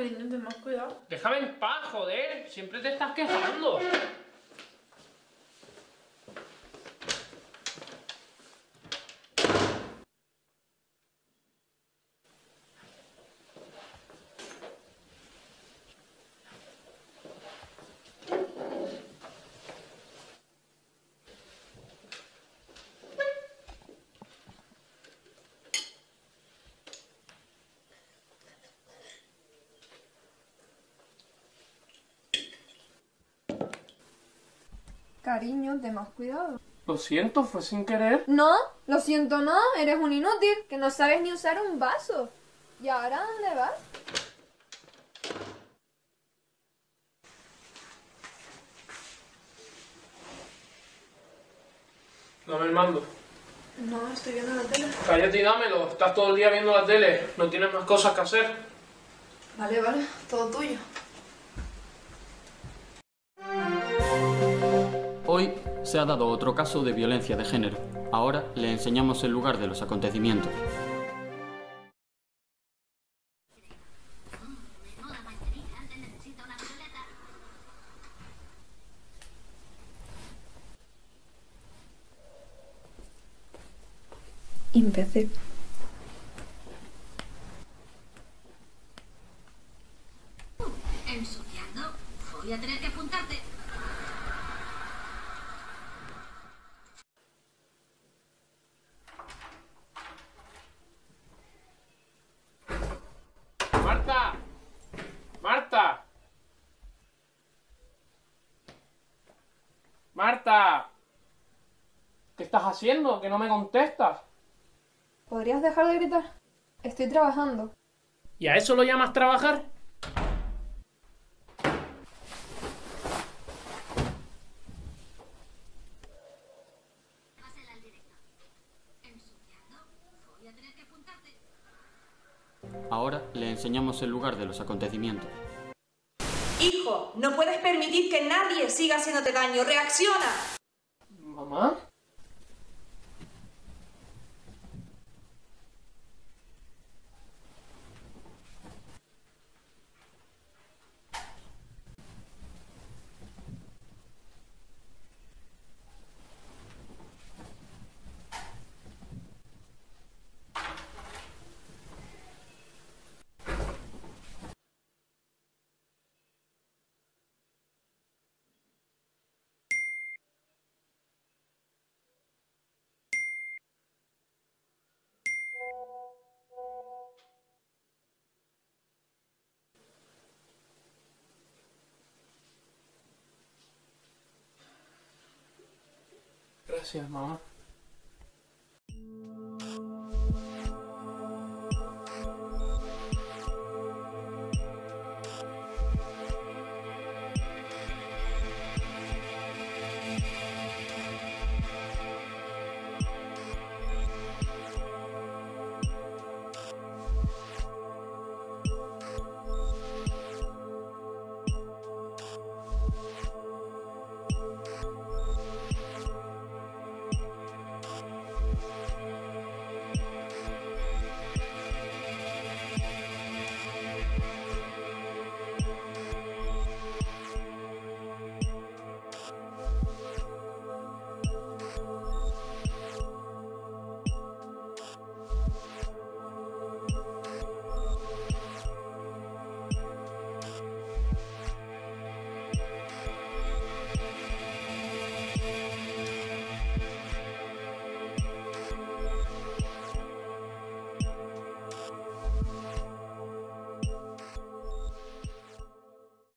Cariño, ten más cuidado. Déjame en paz, joder. Siempre te estás quejando. Cariño, ten más cuidado. Lo siento, fue sin querer. No, lo siento, no. Eres un inútil, que no sabes ni usar un vaso. ¿Y ahora dónde vas? Dame el mando. No, estoy viendo la tele. Cállate y dámelo. Estás todo el día viendo la tele. No tienes más cosas que hacer. Vale, vale, todo tuyo. Hoy se ha dado otro caso de violencia de género. Ahora le enseñamos el lugar de los acontecimientos. Imbécil. Ensuciando. Voy a tener que apuntarte. ¡Marta! ¡Marta! ¡Marta! ¿Qué estás haciendo? ¿Que no me contestas? ¿Podrías dejar de gritar? Estoy trabajando. ¿Y a eso lo llamas trabajar? Pásela al director. Ensuciando. Voy a tener que apuntarte. Ahora le enseñamos el lugar de los acontecimientos. Hijo, no puedes permitir que nadie siga haciéndote daño. ¡Reacciona! ¿Mamá? Gracias, mamá.